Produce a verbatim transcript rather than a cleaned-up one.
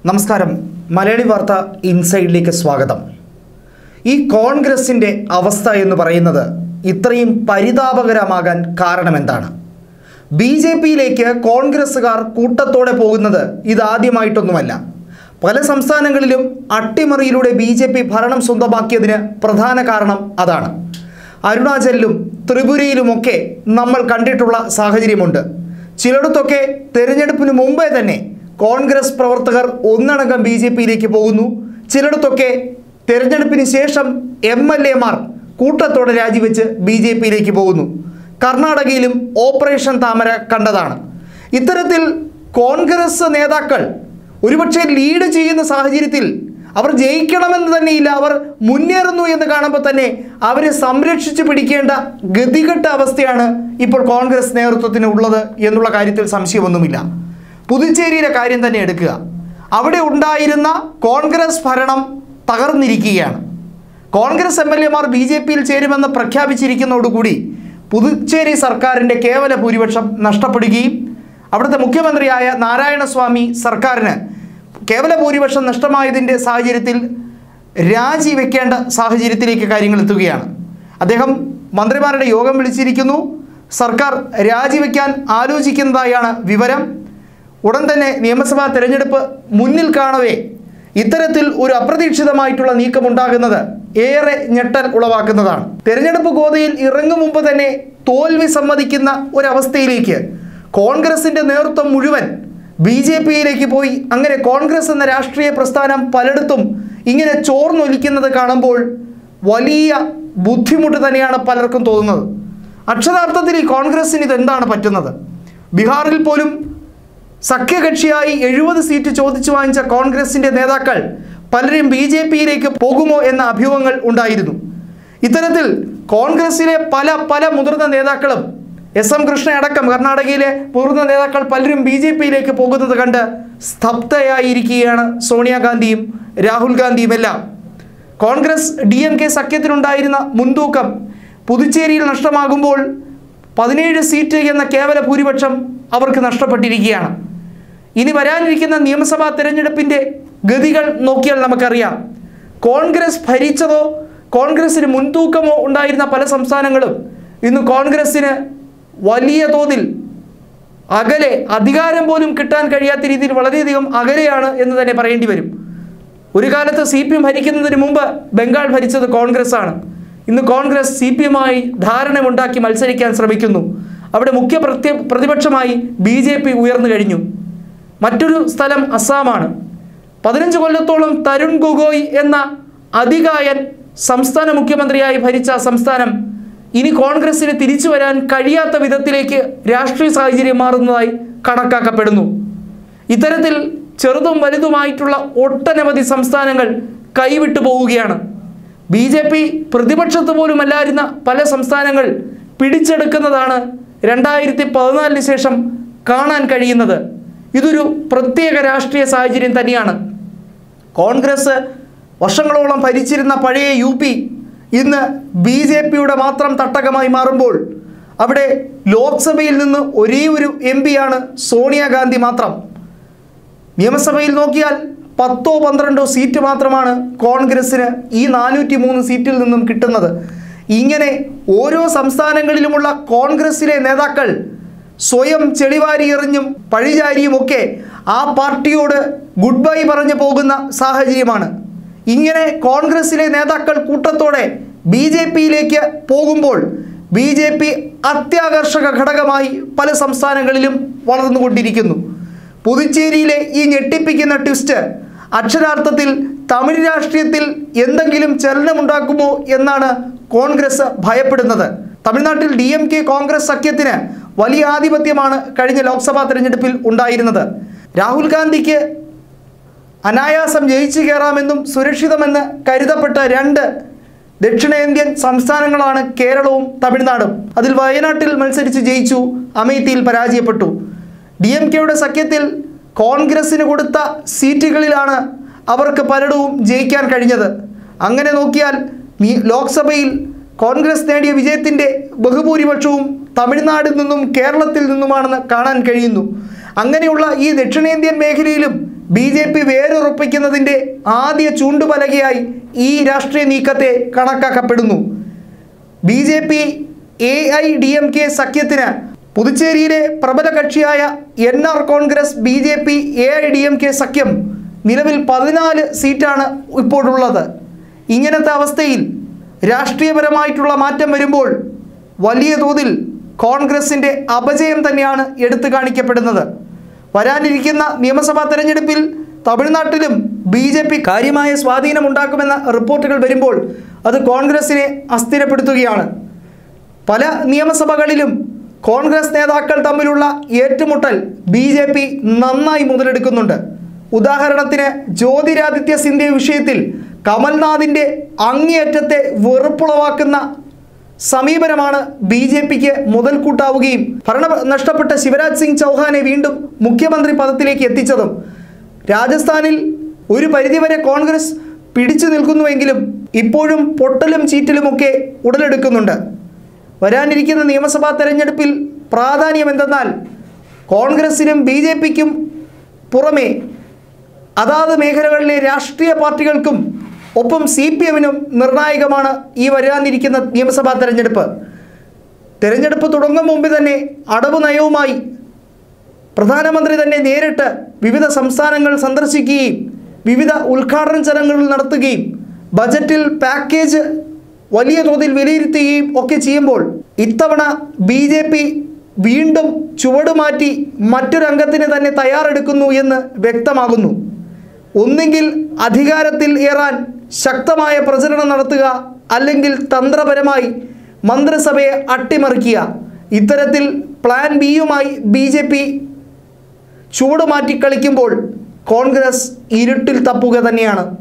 നമസ്കാരം മലയാളി വാർത്ത ഇൻസൈഡിലേക്ക് സ്വാഗതം. ഈ കോൺഗ്രസിൻ്റെ അവസ്ഥ എന്ന് പറയുന്നത് ഇത്രയും പരിതാപകരമാകാൻ കാരണമെന്താണ്? ബി ജെ പിയിലേക്ക് കോൺഗ്രസ്സുകാർ കൂട്ടത്തോടെ പോകുന്നത് ഇതാദ്യമായിട്ടൊന്നുമല്ല. പല സംസ്ഥാനങ്ങളിലും അട്ടിമറിയിലൂടെ ബി ജെ പി ഭരണം സ്വന്തമാക്കിയതിന് പ്രധാന കാരണം അതാണ്. അരുണാചലിലും ത്രിപുരയിലുമൊക്കെ നമ്മൾ കണ്ടിട്ടുള്ള സാഹചര്യമുണ്ട്. ചിലയിടത്തൊക്കെ തെരഞ്ഞെടുപ്പിന് മുമ്പേ തന്നെ കോൺഗ്രസ് പ്രവർത്തകർ ഒന്നടങ്കം ബി ജെ പിയിലേക്ക് പോകുന്നു. ചിലയിടത്തൊക്കെ തെരഞ്ഞെടുപ്പിന് ശേഷം എം എൽ എമാർ കൂട്ടത്തോടെ രാജിവെച്ച് ബി ജെ പിയിലേക്ക് പോകുന്നു. കർണാടകയിലും ഓപ്പറേഷൻ താമര കണ്ടതാണ്. ഇത്തരത്തിൽ കോൺഗ്രസ് നേതാക്കൾ ഒരുപക്ഷെ ലീഡ് ചെയ്യുന്ന സാഹചര്യത്തിൽ അവർ ജയിക്കണമെന്ന് തന്നെയില്ല, അവർ മുന്നേറുന്നു എന്ന് കാണുമ്പോൾ തന്നെ അവരെ സംരക്ഷിച്ച് പിടിക്കേണ്ട ഗതികെട്ട അവസ്ഥയാണ് ഇപ്പോൾ കോൺഗ്രസ് നേതൃത്വത്തിന് ഉള്ളത് എന്നുള്ള കാര്യത്തിൽ സംശയമൊന്നുമില്ല. പുതുച്ചേരിയിലെ കാര്യം തന്നെ എടുക്കുക. അവിടെ ഉണ്ടായിരുന്ന കോൺഗ്രസ് ഭരണം തകർന്നിരിക്കുകയാണ്. കോൺഗ്രസ് എം എൽ എമാർ ബി ജെ പിയിൽ ചേരുമെന്ന് പ്രഖ്യാപിച്ചിരിക്കുന്നതോടുകൂടി പുതുച്ചേരി സർക്കാരിൻ്റെ കേവല ഭൂരിപക്ഷം നഷ്ടപ്പെടുകയും അവിടുത്തെ മുഖ്യമന്ത്രിയായ നാരായണസ്വാമി സർക്കാരിന് കേവല ഭൂരിപക്ഷം നഷ്ടമായതിൻ്റെ സാഹചര്യത്തിൽ രാജിവെക്കേണ്ട സാഹചര്യത്തിലേക്ക് കാര്യങ്ങൾ എത്തുകയാണ്. അദ്ദേഹം മന്ത്രിമാരുടെ യോഗം വിളിച്ചിരിക്കുന്നു. സർക്കാർ രാജിവെക്കാൻ ആലോചിക്കുന്നതായാണ് വിവരം. ഉടൻ തന്നെ നിയമസഭാ തെരഞ്ഞെടുപ്പ് മുന്നിൽ കാണവേ ഇത്തരത്തിൽ ഒരു അപ്രതീക്ഷിതമായിട്ടുള്ള നീക്കമുണ്ടാകുന്നത് ഏറെ ഞെട്ടൽ ഉളവാക്കുന്നതാണ്. തെരഞ്ഞെടുപ്പ് ഗോതയിൽ ഇറങ്ങും മുമ്പ് തന്നെ തോൽവി സമ്മതിക്കുന്ന ഒരവസ്ഥയിലേക്ക് കോൺഗ്രസിൻ്റെ നേതൃത്വം മുഴുവൻ ബി ജെ പിയിലേക്ക് പോയി. അങ്ങനെ കോൺഗ്രസ് എന്ന രാഷ്ട്രീയ പ്രസ്ഥാനം പലയിടത്തും ഇങ്ങനെ ചോർന്നൊലിക്കുന്നത് കാണുമ്പോൾ വലിയ ബുദ്ധിമുട്ട് തന്നെയാണ് പലർക്കും തോന്നുന്നത്. അക്ഷരാർത്ഥത്തിൽ ഈ കോൺഗ്രസ്സിന് ഇതെന്താണ് പറ്റുന്നത്? ബീഹാറിൽ പോലും സഖ്യകക്ഷിയായി എഴുപത് സീറ്റ് ചോദിച്ചു വാങ്ങിച്ച കോൺഗ്രസിൻ്റെ നേതാക്കൾ പലരും ബി ജെ പിയിലേക്ക് പോകുമോ എന്ന അഭ്യൂഹങ്ങൾ ഉണ്ടായിരുന്നു. ഇത്തരത്തിൽ കോൺഗ്രസിലെ പല പല മുതിർന്ന നേതാക്കളും എസ് എം കൃഷ്ണ അടക്കം കർണാടകയിലെ മുതിർന്ന നേതാക്കൾ പലരും ബി ജെ പിയിലേക്ക് പോകുന്നത് കണ്ട് സ്തബ്ധയായിരിക്കുകയാണ് സോണിയാഗാന്ധിയും രാഹുൽ ഗാന്ധിയും എല്ലാം. കോൺഗ്രസ് ഡി എം കെ സഖ്യത്തിനുണ്ടായിരുന്ന മുൻതൂക്കം പുതുച്ചേരിയിൽ നഷ്ടമാകുമ്പോൾ പതിനേഴ് സീറ്റ് എന്ന കേവല ഭൂരിപക്ഷം അവർക്ക് നഷ്ടപ്പെട്ടിരിക്കുകയാണ്. ഇനി വരാനിരിക്കുന്ന നിയമസഭാ തെരഞ്ഞെടുപ്പിൻ്റെ ഗതികൾ നോക്കിയാൽ നമുക്കറിയാം. കോൺഗ്രസ് ഭരിച്ചതോ കോൺഗ്രസിന് മുൻതൂക്കമോ ഉണ്ടായിരുന്ന പല സംസ്ഥാനങ്ങളും ഇന്ന് കോൺഗ്രസ്സിന് വലിയ തോതിൽ അകലെ, അധികാരം പോലും കിട്ടാൻ കഴിയാത്ത രീതിയിൽ വളരെയധികം അകലെയാണ് എന്ന് തന്നെ പറയേണ്ടി വരും. ഒരു കാലത്ത് സി പി എം ഭരിക്കുന്നതിന് മുമ്പ് ബംഗാൾ ഭരിച്ചത് കോൺഗ്രസ് ആണ്. ഇന്ന് കോൺഗ്രസ് സി പി എമ്മായി ധാരണമുണ്ടാക്കി മത്സരിക്കാൻ ശ്രമിക്കുന്നു. അവിടെ മുഖ്യ പ്രത്യ പ്രതിപക്ഷമായി ബി ജെ പി ഉയർന്നു കഴിഞ്ഞു. മറ്റൊരു സ്ഥലം അസ്സാമാണ്. പതിനഞ്ച് കൊല്ലത്തോളം തരുൺ ഗൊഗോയ് എന്ന അതികായൻ സംസ്ഥാന മുഖ്യമന്ത്രിയായി ഭരിച്ച സംസ്ഥാനം ഇനി കോൺഗ്രസിന് തിരിച്ചു വരാൻ കഴിയാത്ത വിധത്തിലേക്ക് രാഷ്ട്രീയ സാഹചര്യം മാറുന്നതായി കണക്കാക്കപ്പെടുന്നു. ഇത്തരത്തിൽ ചെറുതും വലുതുമായിട്ടുള്ള ഒട്ടനവധി സംസ്ഥാനങ്ങൾ കൈവിട്ടു പോവുകയാണ്. ബി ജെ പി പ്രതിപക്ഷത്ത് പോലും അല്ലായിരുന്ന പല സംസ്ഥാനങ്ങൾ പിടിച്ചെടുക്കുന്നതാണ് രണ്ടായിരത്തി പതിനാലിന് ശേഷം കാണാൻ കഴിയുന്നത്. ഇതൊരു പ്രത്യേക രാഷ്ട്രീയ സാഹചര്യം തന്നെയാണ്. കോൺഗ്രസ് വർഷങ്ങളോളം ഭരിച്ചിരുന്ന പഴയ യു പി ഇന്ന് ബി ജെ പിയുടെ മാത്രം തട്ടകമായി മാറുമ്പോൾ അവിടെ ലോക്സഭയിൽ നിന്ന് ഒരേ ഒരു എം പിയാണ് സോണിയാഗാന്ധി മാത്രം. നിയമസഭയിൽ നോക്കിയാൽ പത്തോ പന്ത്രണ്ടോ സീറ്റ് മാത്രമാണ് കോൺഗ്രസ്സിന് ഈ നാനൂറ്റി മൂന്ന് സീറ്റിൽ നിന്നും കിട്ടുന്നത്. ഇങ്ങനെ ഓരോ സംസ്ഥാനങ്ങളിലുമുള്ള കോൺഗ്രസ്സിലെ നേതാക്കൾ സ്വയം ചെളിവാരി എറിഞ്ഞും പഴിചാരിയുമൊക്കെ ആ പാർട്ടിയോട് ഗുഡ് ബൈ പറഞ്ഞു പോകുന്ന സാഹചര്യമാണ്. ഇങ്ങനെ കോൺഗ്രസ്സിലെ നേതാക്കൾ കൂട്ടത്തോടെ ബി ജെ പിയിലേക്ക് പോകുമ്പോൾ ബി ജെ പി അത്യാകർഷക ഘടകമായി പല സംസ്ഥാനങ്ങളിലും വളർന്നുകൊണ്ടിരിക്കുന്നു. പുതുച്ചേരിയിലെ ഈ ഞെട്ടിപ്പിക്കുന്ന ട്വിസ്റ്റ് അക്ഷരാർത്ഥത്തിൽ തമിഴ് രാഷ്ട്രീയത്തിൽ എന്തെങ്കിലും ചലനമുണ്ടാക്കുമോ എന്നാണ് കോൺഗ്രസ് ഭയപ്പെടുന്നത്. തമിഴ്നാട്ടിൽ ഡി എം കെ കോൺഗ്രസ് സഖ്യത്തിന് വലിയ ആധിപത്യമാണ് കഴിഞ്ഞ ലോക്സഭാ തെരഞ്ഞെടുപ്പിൽ ഉണ്ടായിരുന്നത്. രാഹുൽ ഗാന്ധിക്ക് അനായാസം ജയിച്ചു കയറാമെന്നും സുരക്ഷിതമെന്ന് കരുതപ്പെട്ട രണ്ട് ദക്ഷിണേന്ത്യൻ സംസ്ഥാനങ്ങളാണ് കേരളവും തമിഴ്നാടും. അതിൽ വയനാട്ടിൽ മത്സരിച്ച് ജയിച്ചു, അമേത്തിയിൽ പരാജയപ്പെട്ടു. ഡി എം കെയുടെ സഖ്യത്തിൽ കോൺഗ്രസ്സിന് കൊടുത്ത സീറ്റുകളിലാണ് അവർക്ക് പലയിടവും ജയിക്കാൻ കഴിഞ്ഞത്. അങ്ങനെ നോക്കിയാൽ ലോക്സഭയിൽ കോൺഗ്രസ് നേടിയ വിജയത്തിൻ്റെ ബഹുഭൂരിപക്ഷവും തമിഴ്നാടിൽ നിന്നും കേരളത്തിൽ നിന്നുമാണെന്ന് കാണാൻ കഴിയുന്നു. അങ്ങനെയുള്ള ഈ ദക്ഷിണേന്ത്യൻ മേഖലയിലും ബി ജെ പി വേരുറപ്പിക്കുന്നതിൻ്റെ ആദ്യ ചൂണ്ടുപലകയായി ഈ രാഷ്ട്രീയ നീക്കത്തെ കണക്കാക്കപ്പെടുന്നു. B J P A I D M K സഖ്യത്തിന് പുതുച്ചേരിയിലെ പ്രബല കക്ഷിയായ N R Congress B J P A I D M K സഖ്യം നിലവിൽ പതിനാല് സീറ്റാണ് ഇപ്പോഴുള്ളത്. ഇങ്ങനത്തെ അവസ്ഥയിൽ രാഷ്ട്രീയപരമായിട്ടുള്ള മാറ്റം വരുമ്പോൾ വലിയ തോതിൽ കോൺഗ്രസിൻ്റെ അപജയം തന്നെയാണ് എടുത്തു കാണിക്കപ്പെടുന്നത്. വരാനിരിക്കുന്ന നിയമസഭാ തെരഞ്ഞെടുപ്പിൽ തമിഴ്നാട്ടിലും ബി ജെ പി കാര്യമായ സ്വാധീനമുണ്ടാക്കുമെന്ന റിപ്പോർട്ടുകൾ വരുമ്പോൾ അത് കോൺഗ്രസിനെ അസ്ഥിരപ്പെടുത്തുകയാണ്. പല നിയമസഭകളിലും കോൺഗ്രസ് നേതാക്കൾ തമ്മിലുള്ള ഏറ്റുമുട്ടൽ ബി ജെ പി നന്നായി മുതലെടുക്കുന്നുണ്ട്. ഉദാഹരണത്തിന് ജ്യോതിരാദിത്യ സിന്ധ്യ വിഷയത്തിൽ കമൽനാഥിൻ്റെ അങ്ങേയറ്റത്തെ വെറുപ്പുളവാക്കുന്ന സമീപനമാണ് ബി ജെ പിക്ക് മുതൽക്കൂട്ടാവുകയും ഭരണം നഷ്ടപ്പെട്ട ശിവരാജ് സിംഗ് ചൗഹാനെ വീണ്ടും മുഖ്യമന്ത്രി പദത്തിലേക്ക് എത്തിച്ചതും. രാജസ്ഥാനിൽ ഒരു പരിധിവരെ കോൺഗ്രസ് പിടിച്ചു നിൽക്കുന്നുവെങ്കിലും ഇപ്പോഴും പൊട്ടലും ചീറ്റലുമൊക്കെ ഉടലെടുക്കുന്നുണ്ട്. വരാനിരിക്കുന്ന നിയമസഭാ തെരഞ്ഞെടുപ്പിൽ പ്രാധാന്യം എന്തെന്നാൽ കോൺഗ്രസിനും ബി ജെ പിക്കും പുറമെ അതാത് മേഖലകളിലെ രാഷ്ട്രീയ പാർട്ടികൾക്കും ഒപ്പം സി പി എമ്മിനും നിർണായകമാണ് ഈ വരാനിരിക്കുന്ന നിയമസഭാ തെരഞ്ഞെടുപ്പ്. തെരഞ്ഞെടുപ്പ് തുടങ്ങും മുമ്പ് തന്നെ അടവ് നയവുമായി പ്രധാനമന്ത്രി തന്നെ നേരിട്ട് വിവിധ സംസ്ഥാനങ്ങൾ സന്ദർശിക്കുകയും വിവിധ ഉദ്ഘാടന ചടങ്ങുകൾ നടത്തുകയും ബജറ്റിൽ പാക്കേജ് വലിയ തോതിൽ വിലയിരുത്തുകയും ഒക്കെ ചെയ്യുമ്പോൾ ഇത്തവണ ബി ജെ പി വീണ്ടും ചുവടുമാറ്റി മറ്റൊരംഗത്തിന് തന്നെ തയ്യാറെടുക്കുന്നു എന്ന് വ്യക്തമാകുന്നു. ഒന്നുകിൽ അധികാരത്തിൽ ഏറാൻ ശക്തമായ പ്രചരണം നടത്തുക, അല്ലെങ്കിൽ തന്ത്രപരമായി മന്ത്രിസഭയെ അട്ടിമറിക്കുക. ഇത്തരത്തിൽ പ്ലാൻ ബിയുമായി ബി ജെ പി ചുവടുമാറ്റി കളിക്കുമ്പോൾ കോൺഗ്രസ് ഇരുട്ടിൽ തപ്പുക തന്നെയാണ്.